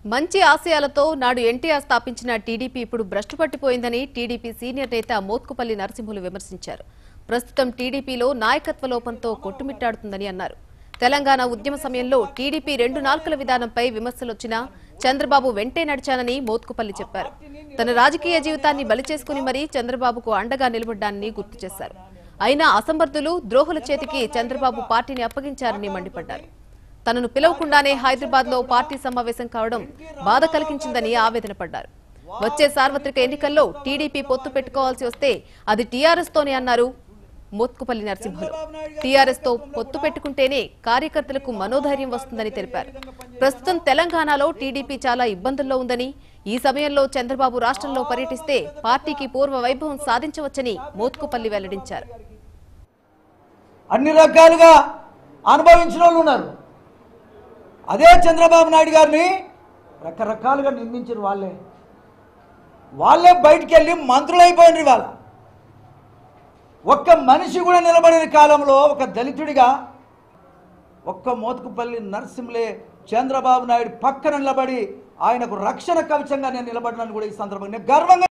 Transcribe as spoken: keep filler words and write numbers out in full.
మంచి ఆశయాలతో నాడు ఎన్టీఆర్ స్థాపించిన టీడీపీ ఇప్పుడు భ్రష్టు పట్టిపోయిందని టీడీపీ సీనియర్ నేత మోత్కుపల్లి నరసింహులు విమర్శించారు. ప్రస్తుతం టీడీపీలో నాయకత్వ లోపంతో కొట్టుమిట్టాడుతుందని అన్నారు. తెలంగాణ ఉద్యమ సమయంలో టీడీపీ రెండు నాల్కల విధానంపై విమర్శలొచ్చినా చంద్రబాబు వెంటే నడిచానని మోత్కుపల్లి చెప్పారు. తన రాజకీయ జీవితాన్ని బలి చేసుకుని మరీ చంద్రబాబుకు అండగా నిలబడ్డానని గుర్తు చేశారు. అయినా అసమర్థులు ద్రోహుల చేతికి చంద్రబాబు పార్టీని అప్పగించారని మండిపడ్డారు. తనను పిలవకుండానే హైదరాబాద్ లో పార్టీ సమావేశం కావడం బాధ కలిగించిందని ఆవేదన పడ్డారు. వచ్చే సార్వత్రిక ఎన్నికల్లో టీడీపీ పొత్తు పెట్టుకోవాల్సి వస్తే అది టీఆర్ఎస్ తోనే అన్నారు మోత్కుపల్లి నరసింహులు. టీఆర్ఎస్ తో పొత్తు పెట్టుకుంటేనే కార్యకర్తలకు మనోధైర్యం వస్తుందని తెలిపారు. ప్రస్తుతం తెలంగాణలో టీడీపీ చాలా ఇబ్బందుల్లో ఉందని, ఈ సమయంలో చంద్రబాబు రాష్ట్రంలో పర్యటిస్తే పార్టీకి పూర్వ వైభవం సాధించవచ్చని మోత్కుపల్లి వెల్లడించారు. అన్ని రకాలుగా అనుభవించిన వాళ్ళు ఉన్నారు. అదే చంద్రబాబు నాయుడు గారిని రకరకాలుగా నిందించిన వాళ్ళే వాళ్ళే బయటికి వెళ్ళి మంత్రులు అయిపోయినారు. వాళ్ళ ఒక్క మనిషి కూడా నిలబడిన కాలంలో ఒక దళితుడిగా ఒక్క మోత్కుపల్లి నరసింహులే చంద్రబాబు నాయుడు పక్కన నిలబడి ఆయనకు రక్షణ కవచంగా నేను నిలబడినాను కూడా ఈ సందర్భంగా గర్వంగా